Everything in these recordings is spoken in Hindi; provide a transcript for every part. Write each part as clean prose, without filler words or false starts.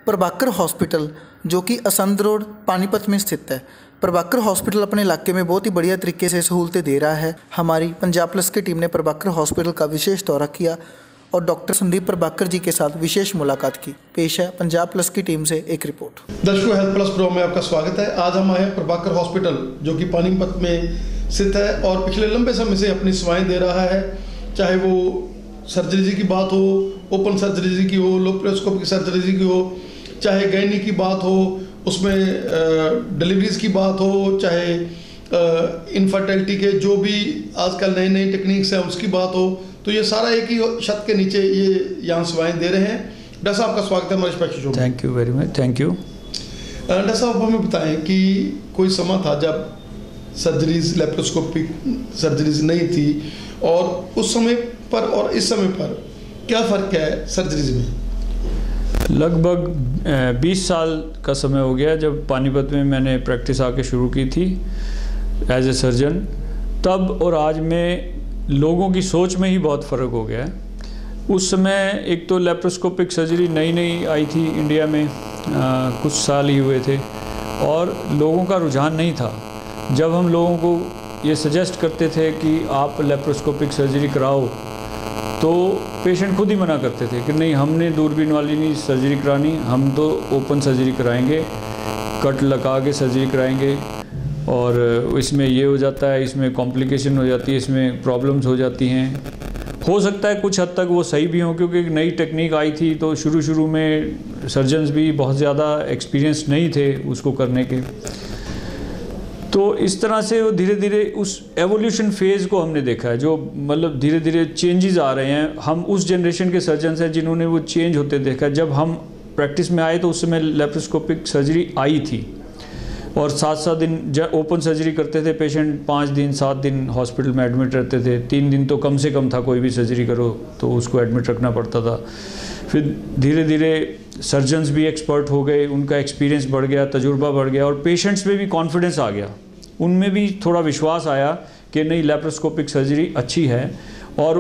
प्रभाकर हॉस्पिटल जो कि असंध रोड पानीपत में स्थित है। प्रभाकर हॉस्पिटल अपने इलाके में बहुत ही बढ़िया तरीके से सहूलतें दे रहा है। हमारी पंजाब प्लस की टीम ने प्रभाकर हॉस्पिटल का विशेष दौरा किया और डॉक्टर संदीप प्रभाकर जी के साथ विशेष मुलाकात की। पेश है पंजाब प्लस की टीम से एक रिपोर्ट। दर्शकों, हेल्थ प्लस प्रो में आपका स्वागत है। आज हम आए हैं प्रभाकर हॉस्पिटल जो कि पानीपत में स्थित है और पिछले लंबे समय से अपनी सेवाएं दे रहा है। चाहे वो सर्जरी की बात हो, ओपन सर्जरी की हो, लेप्रोस्कोपिक सर्जरी की हो, चाहे गायनी की बात हो, उसमें डिलीवरीज की बात हो, चाहे इनफर्टिलिटी के जो भी आजकल नई नई टेक्निक्स हैं उसकी बात हो, तो ये सारा एक ही छत के नीचे ये यहाँ सेवाएं दे रहे हैं। डॉक्टर साहब, आपका स्वागत है हमारे special show. Thank you very much. Thank you. Doctor साहब, हमें बताएं कि कोई समय था जब सर्जरीज लेप्रोस्कोपिक सर्जरीज नहीं थी और उस समय पर और इस समय पर क्या फ़र्क है सर्जरीज में? लगभग 20 साल का समय हो गया जब पानीपत में मैंने प्रैक्टिस आके शुरू की थी एज ए सर्जन। तब और आज में लोगों की सोच में ही बहुत फ़र्क हो गया है। उस समय एक तो लेप्रोस्कोपिक सर्जरी नई नई आई थी इंडिया में, कुछ साल ही हुए थे और लोगों का रुझान नहीं था। जब हम लोगों को ये सजेस्ट करते थे कि आप लेप्रोस्कोपिक सर्जरी कराओ तो पेशेंट खुद ही मना करते थे कि नहीं, हमने दूरबीन वाली नहीं सर्जरी करानी, हम तो ओपन सर्जरी कराएंगे, कट लगा के सर्जरी कराएंगे और इसमें ये हो जाता है, इसमें कॉम्प्लिकेशन हो जाती है, इसमें प्रॉब्लम्स हो जाती हैं। हो सकता है कुछ हद तक वो सही भी हों क्योंकि एक नई टेक्निक आई थी तो शुरू में सर्जन्स भी बहुत ज़्यादा एक्सपीरियंस नहीं थे उसको करने के। तो इस तरह से वो धीरे धीरे उस एवोल्यूशन फेज़ को हमने देखा है, जो मतलब धीरे धीरे चेंजेस आ रहे हैं। हम उस जनरेशन के सर्जन्स हैं जिन्होंने वो चेंज होते देखा। जब हम प्रैक्टिस में आए तो उस समय लेप्रोस्कोपिक सर्जरी आई थी और 7-7 दिन जब ओपन सर्जरी करते थे पेशेंट, 5 दिन 7 दिन हॉस्पिटल में एडमिट रहते थे। 3 दिन तो कम से कम था, कोई भी सर्जरी करो तो उसको एडमिट रखना पड़ता था। फिर धीरे धीरे सर्जन्स भी एक्सपर्ट हो गए, उनका एक्सपीरियंस बढ़ गया, तजुर्बा बढ़ गया और पेशेंट्स में भी कॉन्फिडेंस आ गया। उनमें भी थोड़ा विश्वास आया कि नहीं, लेप्रोस्कोपिक सर्जरी अच्छी है। और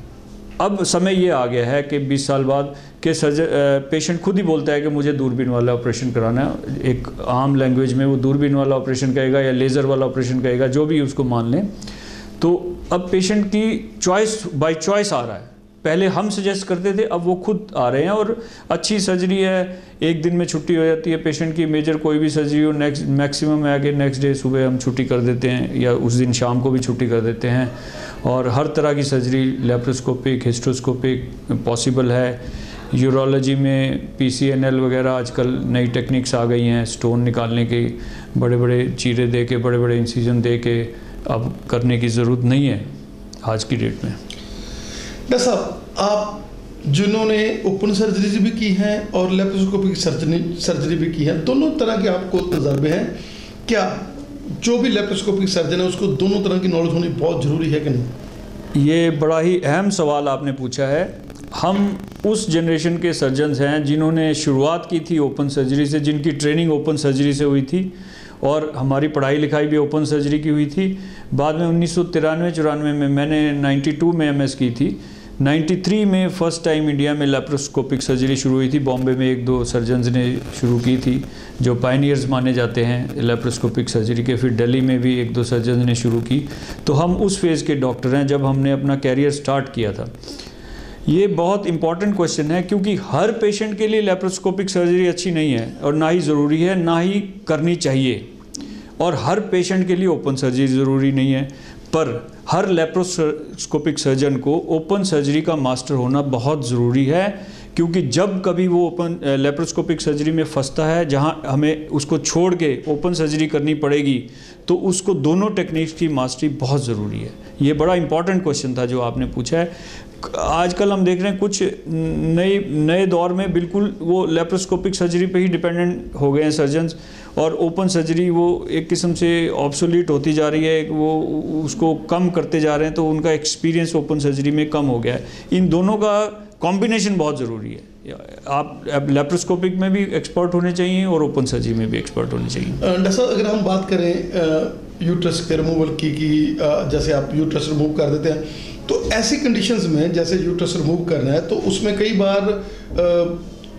अब समय ये आ गया है कि 20 साल बाद कि पेशेंट खुद ही बोलता है कि मुझे दूरबीन वाला ऑपरेशन कराना है। एक आम लैंग्वेज में वो दूरबीन वाला ऑपरेशन कहेगा या लेज़र वाला ऑपरेशन कहेगा, जो भी उसको मान लें। तो अब पेशेंट की चॉइस बाय चॉइस आ रहा है। पहले हम सजेस्ट करते थे, अब वो खुद आ रहे हैं और अच्छी सर्जरी है। एक दिन में छुट्टी हो जाती है पेशेंट की, मेजर कोई भी सर्जरी हो, मैक्सिमम है कि नेक्स्ट डे सुबह हम छुट्टी कर देते हैं या उस दिन शाम को भी छुट्टी कर देते हैं। और हर तरह की सर्जरी लेप्रोस्कोपिक, हिस्ट्रोस्कोपिक पॉसिबल है। यूरोलॉजी में PCNL वगैरह आजकल नई टेक्निक्स आ गई हैं, स्टोन निकालने की, बड़े बड़े चीरे दे के, बड़े बड़े इंसिजन दे के अब करने की ज़रूरत नहीं है आज की डेट में। डॉक्टर साहब, आप जिन्होंने ओपन सर्जरी भी की हैं और लेप्रोस्कोपिक सर्जरी भी की है, दोनों तरह के आपको तजर्बे हैं। क्या जो भी लेप्रोस्कोपिक सर्जन है उसको दोनों तरह की नॉलेज होनी बहुत ज़रूरी है कि नहीं? ये बड़ा ही अहम सवाल आपने पूछा है। हम उस जनरेशन के सर्जन्स हैं जिन्होंने शुरुआत की थी ओपन सर्जरी से, जिनकी ट्रेनिंग ओपन सर्जरी से हुई थी और हमारी पढ़ाई लिखाई भी ओपन सर्जरी की हुई थी। बाद में 1993-94 में मैंने 92 में MS की थी। 93 में फ़र्स्ट टाइम इंडिया में लेप्रोस्कोपिक सर्जरी शुरू हुई थी। बॉम्बे में 1-2 सर्जन्स ने शुरू की थी जो पायनियर्स माने जाते हैं लेप्रोस्कोपिक सर्जरी के। फिर दिल्ली में भी 1-2 सर्जन्स ने शुरू की। तो हम उस फेज़ के डॉक्टर हैं जब हमने अपना कैरियर स्टार्ट किया था। ये बहुत इंपॉर्टेंट क्वेश्चन है क्योंकि हर पेशेंट के लिए लेप्रोस्कोपिक सर्जरी अच्छी नहीं है और ना ही ज़रूरी है, ना ही करनी चाहिए। और हर पेशेंट के लिए ओपन सर्जरी ज़रूरी नहीं है, पर हर लेप्रोस्कोपिक सर्जन को ओपन सर्जरी का मास्टर होना बहुत ज़रूरी है। क्योंकि जब कभी वो ओपन लेप्रोस्कोपिक सर्जरी में फंसता है जहां हमें उसको छोड़ के ओपन सर्जरी करनी पड़ेगी, तो उसको दोनों टेक्निक्स की मास्टरी बहुत ज़रूरी है। ये बड़ा इंपॉर्टेंट क्वेश्चन था जो आपने पूछा है। आजकल हम देख रहे हैं कुछ नए दौर में बिल्कुल वो लेप्रोस्कोपिक सर्जरी पे ही डिपेंडेंट हो गए हैं सर्जन्स और ओपन सर्जरी वो एक किस्म से ऑब्सोलीट होती जा रही है, वो उसको कम करते जा रहे हैं। तो उनका एक्सपीरियंस ओपन सर्जरी में कम हो गया है। इन दोनों का कॉम्बिनेशन बहुत ज़रूरी है। आप लेप्रोस्कोपिक में भी एक्सपर्ट होने चाहिए और ओपन सर्जरी में भी एक्सपर्ट होने चाहिए। डॉक्टर साहब, अगर हम बात करें यूट्रस के रिमूवल की जैसे आप यूट्रस रिमूव कर देते हैं, तो ऐसी कंडीशंस में जैसे यूट्रस रिमूव करना है तो उसमें कई बार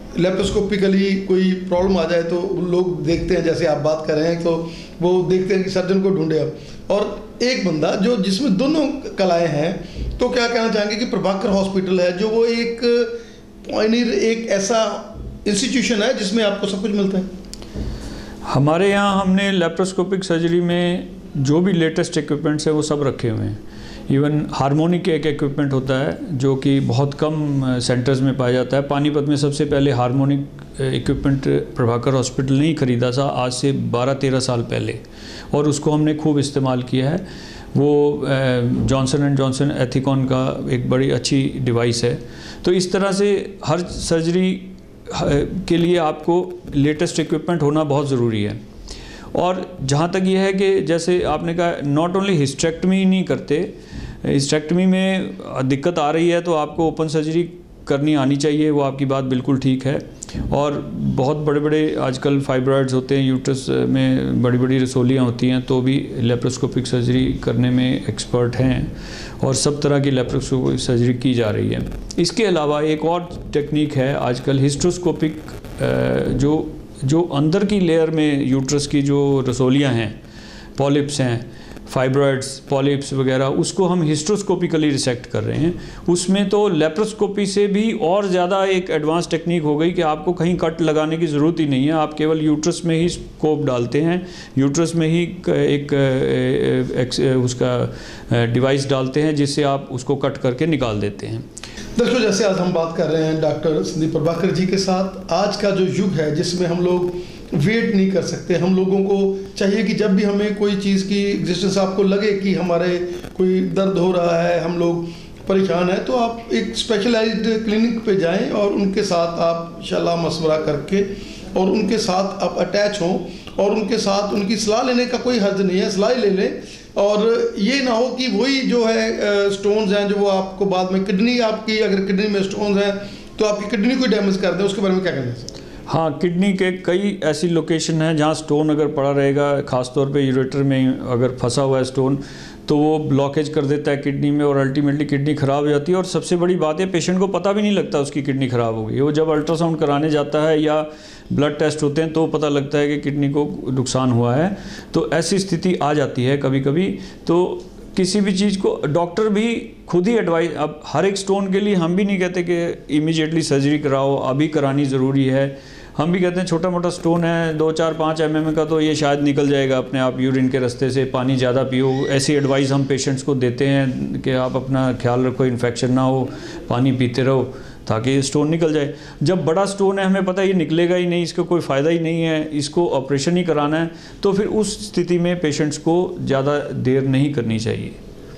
लेप्रोस्कोपिकली कोई प्रॉब्लम आ जाए तो लोग देखते हैं, जैसे आप बात कर रहे हैं, तो वो देखते हैं कि सर्जन को ढूंढे अब, और एक बंदा जो जिसमें दोनों कलाएं हैं, तो क्या कहना चाहेंगे कि प्रभाकर हॉस्पिटल है जो वो एक पॉइनियर, एक ऐसा इंस्टीट्यूशन है जिसमें आपको सब कुछ मिलता है? हमारे यहाँ हमने लेप्रोस्कोपिक सर्जरी में जो भी लेटेस्ट इक्विपमेंट्स है वो सब रखे हुए हैं। इवन हार्मोनिक एक इक्विपमेंट होता है जो कि बहुत कम सेंटर्स में पाया जाता है। पानीपत में सबसे पहले हार्मोनिक इक्विपमेंट प्रभाकर हॉस्पिटल ने ही खरीदा था आज से 12-13 साल पहले, और उसको हमने खूब इस्तेमाल किया है। वो जॉनसन एंड जॉनसन एथिकॉन का एक बड़ी अच्छी डिवाइस है। तो इस तरह से हर सर्जरी के लिए आपको लेटेस्ट इक्विपमेंट होना बहुत ज़रूरी है। और जहाँ तक ये है कि जैसे आपने कहा, नॉट ओनली हिस्टेक्टमी नहीं करते, हिस्टेक्टमी में दिक्कत आ रही है तो आपको ओपन सर्जरी करनी आनी चाहिए, वो आपकी बात बिल्कुल ठीक है। और बहुत बड़े बड़े आजकल फाइब्रॉइड्स होते हैं, यूट्रस में बड़ी बड़ी रसोलियाँ होती हैं, तो भी लेप्रोस्कोपिक सर्जरी करने में एक्सपर्ट हैं और सब तरह की लेप्रोस्कोपिक सर्जरी की जा रही है। इसके अलावा एक और टेक्निक है आजकल, हिस्ट्रोस्कोपिक, जो अंदर की लेयर में यूट्रस की जो रसोलियाँ हैं, पॉलिप्स हैं, फाइब्रॉइड्स, पॉलिप्स वगैरह, उसको हम हिस्ट्रोस्कोपिकली रिसेक्ट कर रहे हैं। उसमें तो लेप्रोस्कोपी से भी और ज़्यादा एक एडवांस टेक्निक हो गई कि आपको कहीं कट लगाने की ज़रूरत ही नहीं है, आप केवल यूट्रस में ही स्कोप डालते हैं, यूट्रस में ही उसका डिवाइस डालते हैं जिससे आप उसको कट करके निकाल देते हैं। दर्शकों, जैसे आज हम बात कर रहे हैं डॉक्टर संदीप प्रभाकर जी के साथ, आज का जो युग है जिसमें हम लोग वेट नहीं कर सकते, हम लोगों को चाहिए कि जब भी हमें कोई चीज़ की एग्जिस्टेंस आपको लगे कि हमारे कोई दर्द हो रहा है, हम लोग परेशान हैं, तो आप एक स्पेशलाइज्ड क्लिनिक पे जाएं और उनके साथ आप सलाह मशवरा करके और उनके साथ आप अटैच हों और उनके साथ उनकी सलाह लेने का कोई हर्ज नहीं है, सलाह ले लें। और ये ना हो कि वही जो है स्टोन्स हैं जो वो आपको बाद में किडनी, आपकी अगर किडनी में स्टोन्स हैं तो आपकी किडनी को डैमेज कर दें, उसके बारे में क्या कहना है? हाँ, किडनी के कई ऐसी लोकेशन हैं जहाँ स्टोन अगर पड़ा रहेगा, ख़ासतौर पे यूरेटर में अगर फंसा हुआ है स्टोन, तो वो ब्लॉकेज कर देता है किडनी में और अल्टीमेटली किडनी ख़राब हो जाती है। और सबसे बड़ी बात है, पेशेंट को पता भी नहीं लगता उसकी किडनी ख़राब हो गई। वो जब अल्ट्रासाउंड कराने जाता है या ब्लड टेस्ट होते हैं तो पता लगता है कि किडनी को नुकसान हुआ है। तो ऐसी स्थिति आ जाती है कभी कभी। तो किसी भी चीज़ को डॉक्टर भी खुद ही एडवाइस, अब हर एक स्टोन के लिए हम भी नहीं कहते कि इमीडिएटली सर्जरी कराओ, अभी करानी ज़रूरी है। हम भी कहते हैं छोटा मोटा स्टोन है 2-4-5 mm का, तो ये शायद निकल जाएगा अपने आप यूरिन के रास्ते से, पानी ज़्यादा पियो। ऐसी एडवाइस हम पेशेंट्स को देते हैं कि आप अपना ख्याल रखो, इन्फेक्शन ना हो, पानी पीते रहो ताकि स्टोन निकल जाए। जब बड़ा स्टोन है, हमें पता है ये निकलेगा ही नहीं, इसका कोई फ़ायदा ही नहीं है, इसको ऑपरेशन ही कराना है, तो फिर उस स्थिति में पेशेंट्स को ज़्यादा देर नहीं करनी चाहिए।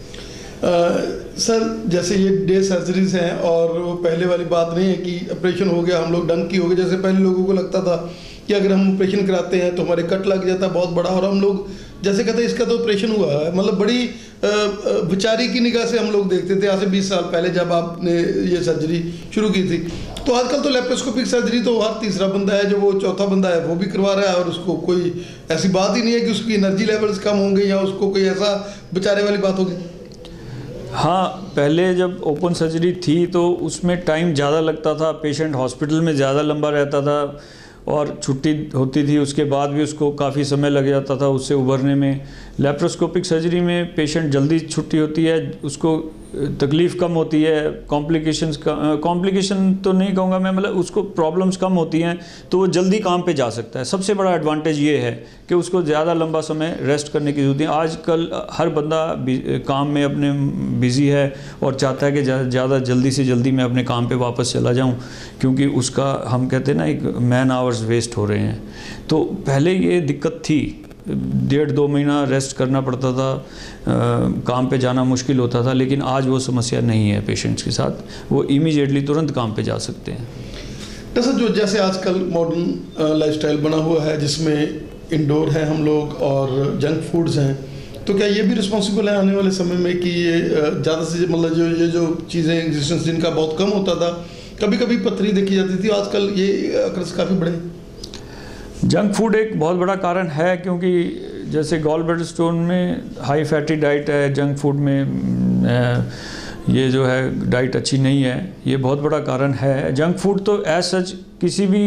सर, जैसे ये डे सर्जरीज हैं और पहले वाली बात नहीं है कि ऑपरेशन हो गया हम लोग डंकी हो गए। जैसे पहले लोगों को लगता था कि अगर हम ऑपरेशन कराते हैं तो हमारे कट लग जाता है बहुत बड़ा, और हम लोग जैसे कहते हैं इसका तो ऑपरेशन हुआ है, मतलब बड़ी बेचारी की निगाह से हम लोग देखते थे आज से 20 साल पहले जब आपने ये सर्जरी शुरू की थी। तो आजकल तो लेप्रोस्कोपिक सर्जरी तो हर तीसरा बंदा है, जो वो चौथा बंदा है वो भी करवा रहा है, और उसको कोई ऐसी बात ही नहीं है कि उसकी एनर्जी लेवल्स कम होंगे या उसको कोई ऐसा बेचारे वाली बात होगी। हाँ, पहले जब ओपन सर्जरी थी तो उसमें टाइम ज़्यादा लगता था, पेशेंट हॉस्पिटल में ज़्यादा लंबा रहता था और छुट्टी होती थी उसके बाद भी उसको काफ़ी समय लग जाता था उससे उभरने में। लेप्रोस्कोपिक सर्जरी में पेशेंट जल्दी छुट्टी होती है, उसको तकलीफ़ कम होती है, कॉम्प्लिकेशन तो नहीं कहूँगा मैं, मतलब उसको प्रॉब्लम्स कम होती हैं, तो वो जल्दी काम पे जा सकता है। सबसे बड़ा एडवांटेज ये है कि उसको ज़्यादा लंबा समय रेस्ट करने की ज़रूरत है। आजकल हर बंदा काम में अपने बिज़ी है और चाहता है कि ज़्यादा जल्दी से जल्दी मैं अपने काम पे वापस चला जाऊं, क्योंकि उसका हम कहते हैं ना एक मैन आवर्स वेस्ट हो रहे हैं। तो पहले ये दिक्कत थी, 1.5-2 महीना रेस्ट करना पड़ता था, काम पे जाना मुश्किल होता था, लेकिन आज वो समस्या नहीं है पेशेंट्स के साथ, वो इमीडिएटली तुरंत काम पे जा सकते हैं। दरअसल जो जैसे आजकल मॉडर्न लाइफस्टाइल बना हुआ है जिसमें इंडोर हैं हम लोग और जंक फूड्स हैं, तो क्या ये भी रिस्पॉन्सिबल है आने वाले समय में कि ये ज़्यादा से मतलब जो चीज़ें एग्जिस्टेंस जिनका बहुत कम होता था, कभी कभी पथरी देखी जाती थी, आजकल ये अक्रस काफ़ी बढ़े? जंक फूड एक बहुत बड़ा कारण है, क्योंकि जैसे गॉल ब्लैडर स्टोन में हाई फैटी डाइट है, जंक फूड में ये जो है डाइट अच्छी नहीं है, ये बहुत बड़ा कारण है। जंक फूड तो एज सच किसी भी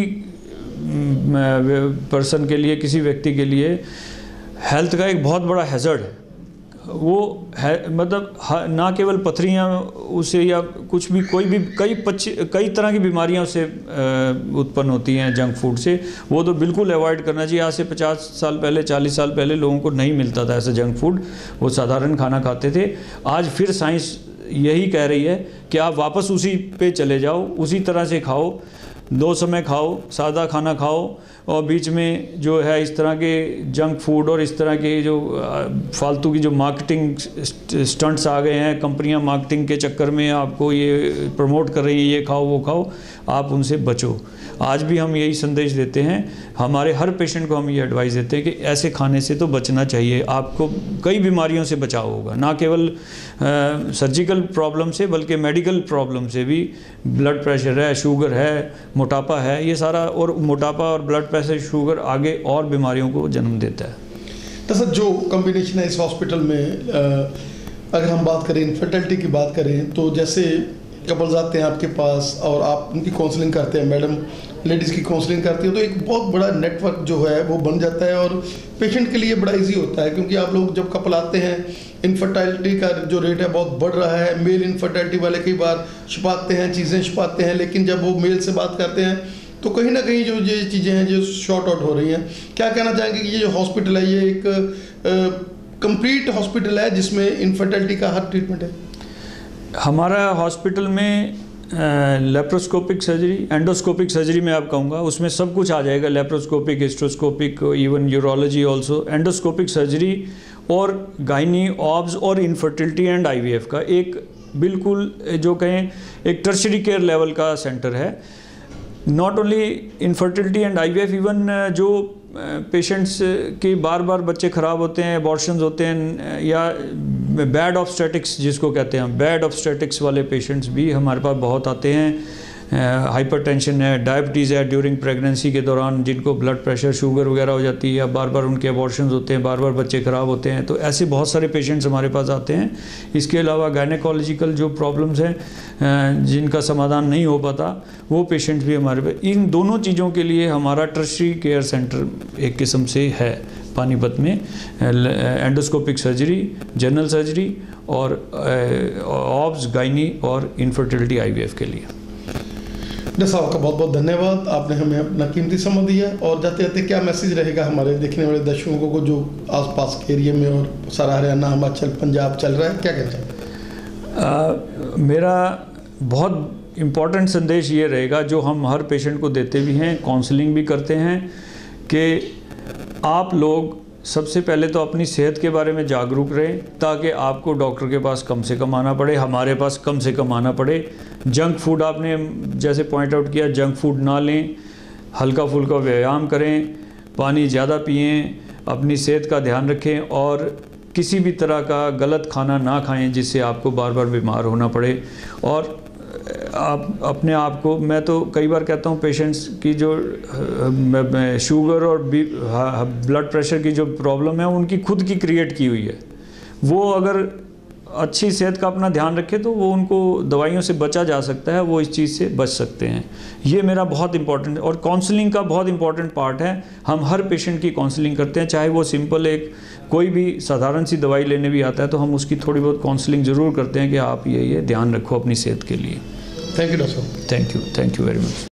पर्सन के लिए, किसी व्यक्ति के लिए हेल्थ का एक बहुत बड़ा हैज़र्ड है। वो है मतलब ना केवल पथरियाँ उससे या कुछ भी, कोई भी कई तरह की बीमारियाँ उससे उत्पन्न होती हैं जंक फूड से। वो तो बिल्कुल अवॉइड करना चाहिए। आज से 50 साल पहले, 40 साल पहले लोगों को नहीं मिलता था ऐसा जंक फूड, वो साधारण खाना खाते थे। आज फिर साइंस यही कह रही है कि आप वापस उसी पे चले जाओ, उसी तरह से खाओ, 2 समय खाओ, सादा खाना खाओ, और बीच में जो है इस तरह के जंक फूड और इस तरह के जो फालतू की जो मार्केटिंग स्टंट्स आ गए हैं, कंपनियां मार्केटिंग के चक्कर में आपको ये प्रमोट कर रही हैं, ये खाओ वो खाओ, आप उनसे बचो। आज भी हम यही संदेश देते हैं, हमारे हर पेशेंट को हम ये एडवाइस देते हैं कि ऐसे खाने से तो बचना चाहिए। आपको कई बीमारियों से बचाव होगा, ना केवल सर्जिकल प्रॉब्लम से बल्कि मेडिकल प्रॉब्लम से भी। ब्लड प्रेशर है, शुगर है, मोटापा है, ये सारा, और मोटापा और ब्लड प्रेशर, शुगर आगे और बीमारियों को जन्म देता है। तो सर जो कम्बिनेशन है इस हॉस्पिटल में, अगर हम बात करें इनफर्टिलिटी की बात करें, तो जैसे कपल्स आते हैं आपके पास और आप उनकी काउंसलिंग करते हैं, मैडम लेडीज़ की काउंसलिंग करती है, तो एक बहुत बड़ा नेटवर्क जो है वो बन जाता है और पेशेंट के लिए बड़ा इजी होता है। क्योंकि आप लोग जब कपल आते हैं, इनफर्टिलिटी का जो रेट है बहुत बढ़ रहा है। मेल इनफर्टिलिटी वाले कई बार छुपाते हैं, चीज़ें छुपाते हैं, लेकिन जब वो मेल से बात करते हैं तो कहीं ना कहीं जो ये चीज़ें हैं जो शॉर्ट आउट हो रही हैं। क्या कहना चाहेंगे कि ये जो हॉस्पिटल है ये एक कंप्लीट हॉस्पिटल है जिसमें इनफर्टिलिटी का हर ट्रीटमेंट है? हमारा हॉस्पिटल में लेप्रोस्कोपिक सर्जरी, एंडोस्कोपिक सर्जरी में आप कहूँगा, उसमें सब कुछ आ जाएगा। Laparoscopic, hysteroscopic, even urology also, endoscopic surgery और गायनी, ऑब्स और इनफर्टिलिटी एंड IVF का एक बिल्कुल जो कहें एक टर्शरी केयर लेवल का सेंटर है। Not only infertility and IVF, even जो पेशेंट्स के बार बार बच्चे ख़राब होते हैं, अबॉर्शंस होते हैं, या बैड ऑब्स्टेटिक्स जिसको कहते हैं, बैड ऑब्स्टेटिक्स वाले पेशेंट्स भी हमारे पास बहुत आते हैं। हाइपरटेंशन है, डायबिटीज़ है ड्यूरिंग प्रेगनेंसी के दौरान, जिनको ब्लड प्रेशर, शुगर वगैरह हो जाती है, या बार बार उनके अबॉर्शंस होते हैं, बार बार बच्चे ख़राब होते हैं, तो ऐसे बहुत सारे पेशेंट्स हमारे पास आते हैं। इसके अलावा गायनेकोलॉजिकल जो प्रॉब्लम्स हैं जिनका समाधान नहीं हो पाता, वो पेशेंट्स भी हमारे पास। इन दोनों चीज़ों के लिए हमारा टर्शरी केयर सेंटर एक किस्म से है पानीपत में। एंडोस्कोपिक सर्जरी, जनरल सर्जरी और ऑब्स, गायनी और इनफर्टिलिटी IVF के लिए। डॉक्टर साहब का बहुत बहुत धन्यवाद, आपने हमें अपना कीमती समय दिया। और जाते जाते क्या मैसेज रहेगा हमारे देखने वाले दर्शकों को जो आसपास के एरिया में और सारा हरियाणा, हिमाचल, पंजाब चल रहा है, क्या कहना चाहते? मेरा बहुत इम्पोर्टेंट संदेश ये रहेगा, जो हम हर पेशेंट को देते भी हैं, काउंसलिंग भी करते हैं, कि आप लोग सबसे पहले तो अपनी सेहत के बारे में जागरूक रहें, ताकि आपको डॉक्टर के पास कम से कम आना पड़े, हमारे पास कम से कम आना पड़े। जंक फूड आपने जैसे पॉइंट आउट किया, जंक फूड ना लें, हल्का फुल्का व्यायाम करें, पानी ज़्यादा पिएं, अपनी सेहत का ध्यान रखें, और किसी भी तरह का गलत खाना ना खाएं जिससे आपको बार बार बीमार होना पड़े। और आप अपने आप को, मैं तो कई बार कहता हूँ पेशेंट्स की जो शुगर और ब्लड प्रेशर की जो प्रॉब्लम है उनकी खुद की क्रिएट की हुई है। वो अगर अच्छी सेहत का अपना ध्यान रखें तो वो उनको दवाइयों से बचा जा सकता है, वो इस चीज़ से बच सकते हैं। ये मेरा बहुत इंपॉर्टेंट, और काउंसलिंग का बहुत इंपॉर्टेंट पार्ट है। हम हर पेशेंट की काउंसलिंग करते हैं, चाहे वो सिंपल एक कोई भी साधारण सी दवाई लेने भी आता है तो हम उसकी थोड़ी बहुत काउंसलिंग ज़रूर करते हैं कि आप ये ध्यान रखो अपनी सेहत के लिए। थैंक यू डॉक्टर साहब। Thank you very much.